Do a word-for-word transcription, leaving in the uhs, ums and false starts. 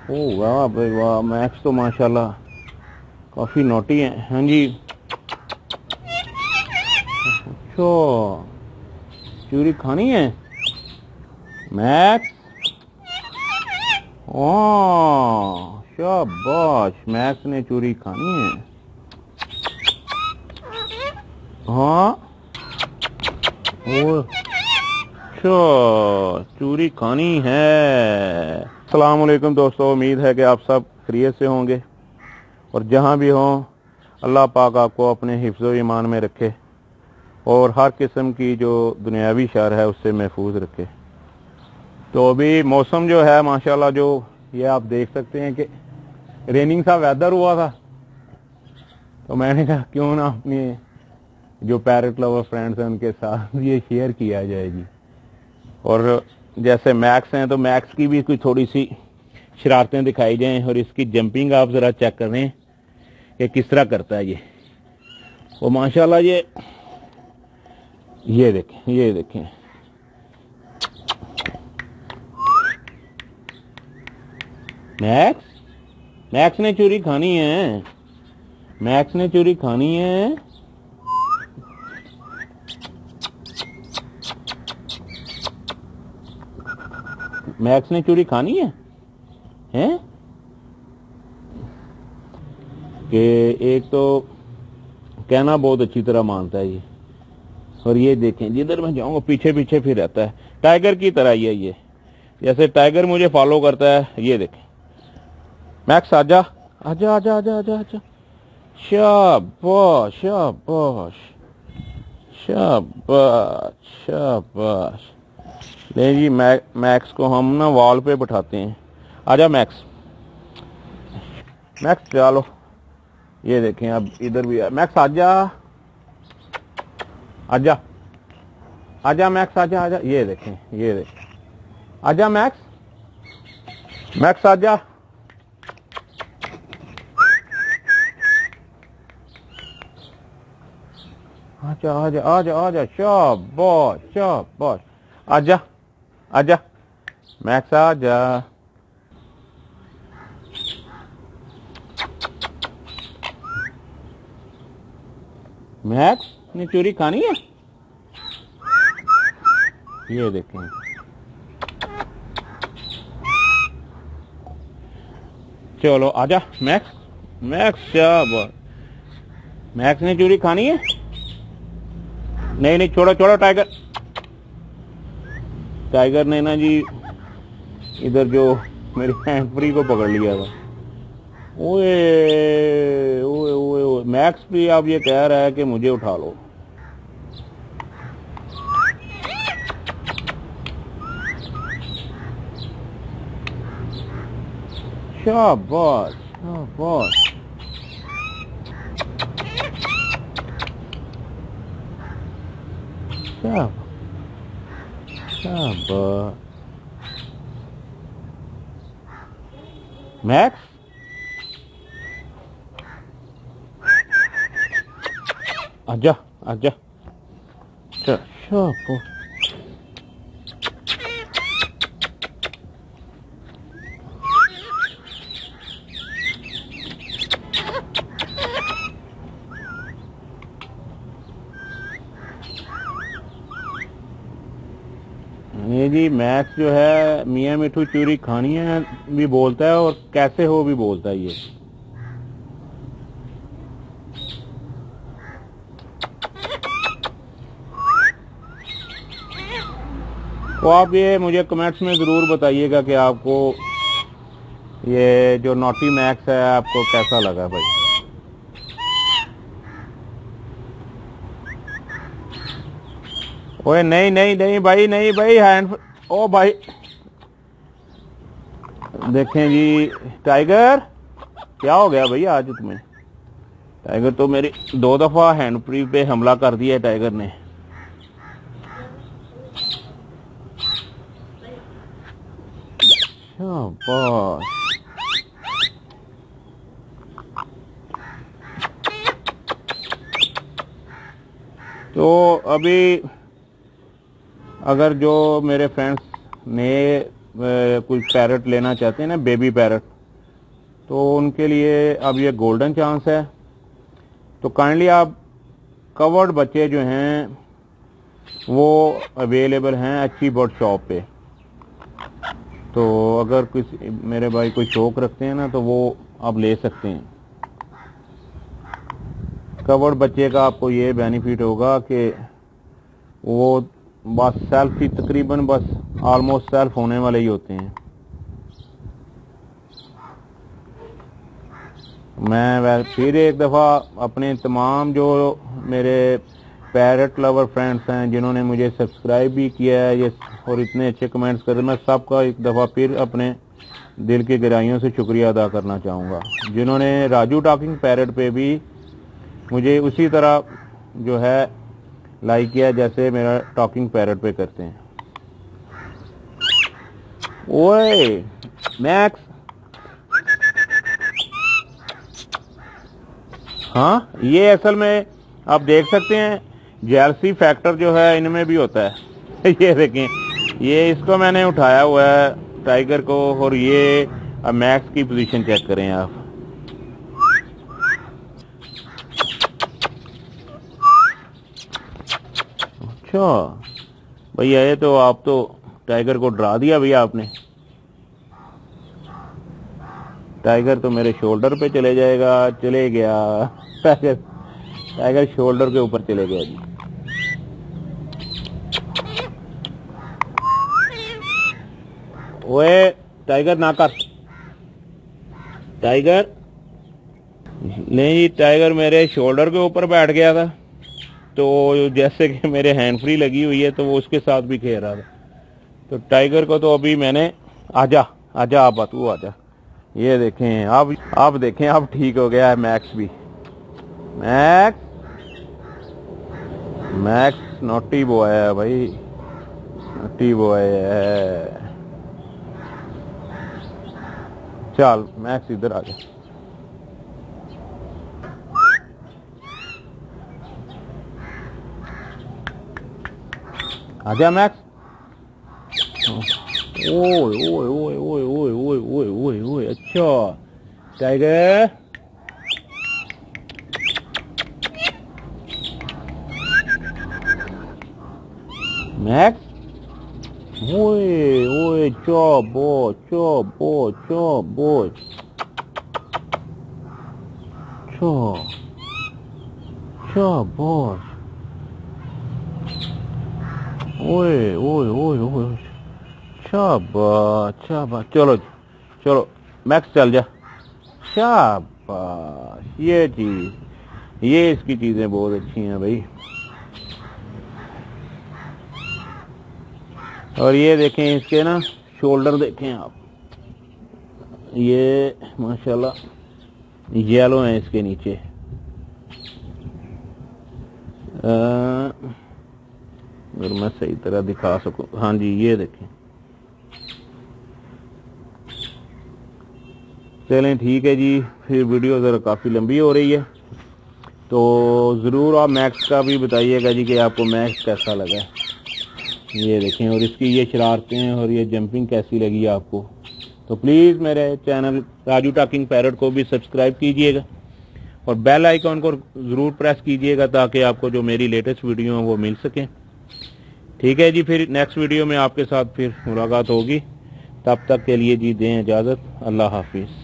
ओ वाह भाई वाह, मैक्स तो माशाल्लाह काफी नोटी है। हाँ जी। अच्छा, चूरी खानी है मैक्स? हाँ शाबाश, मैक्स ने चूरी खानी है। हाँ ओ, अच्छा चूरी खानी है। अस्सलाम वालेकुम दोस्तों, उम्मीद है कि आप सब खैरियत से होंगे और जहाँ भी हों अल्लाह पाक आपको अपने हिफ्ज़ ईमान में रखे और हर किस्म की जो दुनियावी शर है उससे महफूज रखे। तो अभी मौसम जो है माशाल्लाह, जो ये आप देख सकते हैं कि रेनिंग सा वेदर हुआ था, तो मैंने कहा क्यों ना अपनी जो पैरट लवर फ्रेंड्स हैं उनके साथ ये शेयर किया जाए जी। और जैसे मैक्स हैं तो मैक्स की भी कोई थोड़ी सी शरारतें दिखाई जाएं और इसकी जंपिंग आप ज़रा चेक करें कि किस तरह करता है ये। वो माशाल्लाह ये ये देखें, ये देखें, मैक्स मैक्स ने चूरी खानी है, मैक्स ने चूरी खानी है। मैक्स ने चूरी खानी है हैं कि एक तो कहना बहुत अच्छी तरह मानता है ये, और ये देखें जिधर मैं जाऊंगा पीछे पीछे फिर रहता है, टाइगर की तरह ही है ये, जैसे टाइगर मुझे फॉलो करता है। ये देखें मैक्स, आजा आजा आजा आजा आजा आजा, शाबाश शाबाश शाबाश शाबाश। नहीं जी, मै, मैक्स को हम ना वॉल पे बैठाते हैं। आजा मैक्स, मैक्स चलो। ये देखें अब इधर भी है मैक्स, आजा आजा आजा मैक्स, आजा आजा। ये देखें, ये देखें, आजा मैक्स, मैक्स आजा। आजा आजा आजा आजा, शाबाश शाबाश। आजा आजा मैक्स, आजा। मैक्स ने चूरी खानी है। ये देखें, चलो आजा मैक्स, मैक्स शाबाश। मैक्स ने चूरी खानी है। नहीं नहीं, छोड़ो छोड़ो टाइगर, टाइगर ने ना जी इधर जो मेरी हैंड फ्री को पकड़ लिया था। ओए ओए ओए ओए, मैक्स भी अब ये कह रहा है कि मुझे उठा लो। शाबाश शाबाश, शाबाश मैक्स। आजा आजा, शाबाश। ये जी मैक्स जो है मियाँ मिठू चूरी खानी है भी बोलता है और कैसे हो भी बोलता है ये। तो आप ये मुझे कमेंट्स में ज़रूर बताइएगा कि आपको ये जो नॉटी मैक्स है आपको कैसा लगा भाई। ओए नहीं नहीं नहीं भाई, नहीं भाई, हैंड, ओ भाई देखें जी। टाइगर क्या हो गया भैया आज तुम्हें? टाइगर तो मेरी दो दफा हैंड फ्री पे हमला कर दिया है टाइगर ने। शाबाश। तो अभी अगर जो मेरे फ्रेंड्स नए कोई पैरट लेना चाहते हैं ना, बेबी पैरट, तो उनके लिए अब ये गोल्डन चांस है। तो काइंडली आप कवर्ड बच्चे जो हैं वो अवेलेबल हैं अच्छी बर्ड शॉप पे। तो अगर किसी मेरे भाई कोई शौक रखते हैं ना तो वो आप ले सकते हैं। कवर्ड बच्चे का आपको ये बेनिफिट होगा कि वो बस सेल्फ ही तकरीबन बस ऑलमोस्ट सेल्फ होने वाले ही होते हैं। मैं फिर एक दफ़ा अपने तमाम जो मेरे पैरट लवर फ्रेंड्स हैं जिन्होंने मुझे सब्सक्राइब भी किया है ये और इतने अच्छे कमेंट्स करते, मैं सबका एक दफ़ा फिर अपने दिल की गहराइयों से शुक्रिया अदा करना चाहूँगा जिन्होंने राजू टॉकिंग पैरट पे भी मुझे उसी तरह जो है लाइक किया जैसे मेरा टॉकिंग पैरट पे करते हैं। ओए मैक्स, हाँ ये असल में आप देख सकते हैं जेलसी फैक्टर जो है इनमें भी होता है। ये देखें, ये इसको मैंने उठाया हुआ है टाइगर को, और ये अब मैक्स की पोजीशन चेक करें आप। अच्छा भैया, ये तो आप तो टाइगर को डरा दिया भैया आपने। टाइगर तो मेरे शोल्डर पे चले जाएगा, चले गया टाइगर टाइगर शोल्डर के ऊपर चले गया जी। ओए टाइगर ना कर, टाइगर नहीं जी, टाइगर मेरे शोल्डर के ऊपर बैठ गया था, तो जैसे कि मेरे हैंड फ्री लगी हुई है तो वो उसके साथ भी खेल रहा था। तो टाइगर को तो अभी मैंने, आजा आजा आप तू आजा। ये देखें अब आप देखें अब ठीक हो गया है मैक्स भी। मैक्स मैक्स नोटी बॉय है भाई, नोटी बॉय है। चल मैक्स इधर आ जा। आजा मैक्स। ओए ओए ओए ओए ओए ओए ओए ओए ओए, अच्छा टाइगर। मैक्स ओए ओए, चोबो चोबो चोबो चो चोबो, ओए ओए ओए ओए, शाबाश शाबाश। चलो चलो मैक्स चल जा, शाबाश। ये चीज, ये इसकी चीजें बहुत अच्छी हैं भाई। और ये देखें इसके ना शोल्डर देखें आप, ये माशाल्लाह येलो है इसके नीचे। अगर मैं सही तरह दिखा सकूं, हाँ जी ये देखें। चलें ठीक है जी, फिर वीडियो ज़रा काफ़ी लंबी हो रही है, तो ज़रूर आप मैक्स का भी बताइएगा जी कि आपको मैक्स कैसा लगा। ये देखें, और इसकी ये शरारतें और ये जंपिंग कैसी लगी आपको। तो प्लीज़ मेरे चैनल राजू टॉकिंग पैरट को भी सब्सक्राइब कीजिएगा और बेल आइकॉन को ज़रूर प्रेस कीजिएगा ताकि आपको जो मेरी लेटेस्ट वीडियो हैं वो मिल सकें। ठीक है जी, फिर नेक्स्ट वीडियो में आपके साथ फिर मुलाकात होगी। तब तक के लिए जी दें इजाज़त। अल्लाह हाफिज़।